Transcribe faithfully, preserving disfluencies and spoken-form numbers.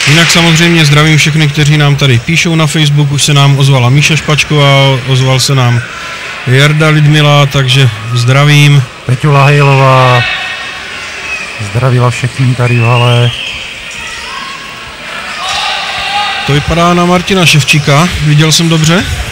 Jinak samozřejmě zdravím všechny, kteří nám tady píšou na Facebook, už se nám ozvala Míša Špačková, ozval se nám Jarda Lidmila, takže zdravím. Peťula Hejlová zdravila všechny tady v hale. To vypadá na Martina Ševčíka, viděl jsem dobře?